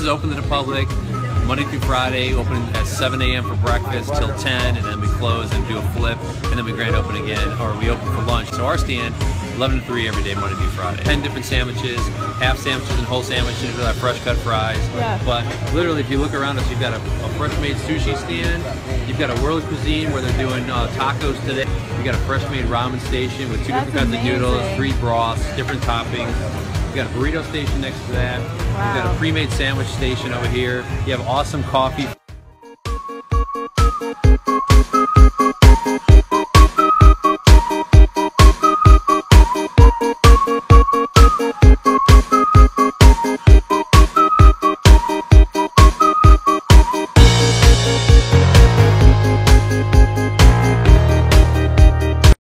is open to the public Monday through Friday, open at 7 a.m. for breakfast till 10, and then we close and do a flip, and then we grand open again, or we open for lunch. So our stand, 11 to 3 every day, Monday through Friday. 10 different sandwiches, half sandwiches and whole sandwiches with our fresh cut fries. Yeah. But literally, if you look around us, you've got a fresh made sushi stand, you've got a World Cuisine where they're doing tacos today. We've got a fresh made ramen station with 2 different kinds of noodles, 3 broths, different toppings. We've got a burrito station next to that. Wow. We've got a pre-made sandwich station over here. You have awesome coffee.